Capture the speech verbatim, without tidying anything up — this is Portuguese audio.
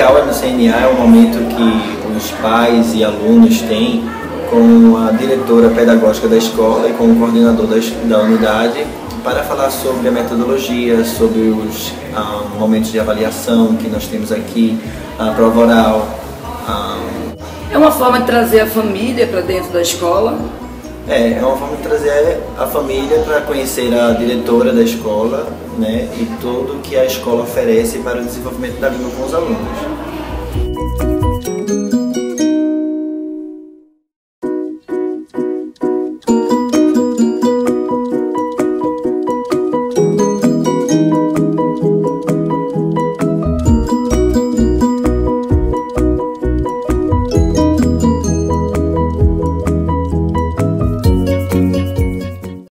happy hour no C N A é um momento que os pais e alunos têm com a diretora pedagógica da escola e com o coordenador da, da unidade para falar sobre a metodologia, sobre os ah, momentos de avaliação que nós temos aqui, a prova oral. Ah, É uma forma de trazer a família para dentro da escola? É, é uma forma de trazer a família para conhecer a diretora da escola, né, e tudo que a escola oferece para o desenvolvimento da língua com os alunos.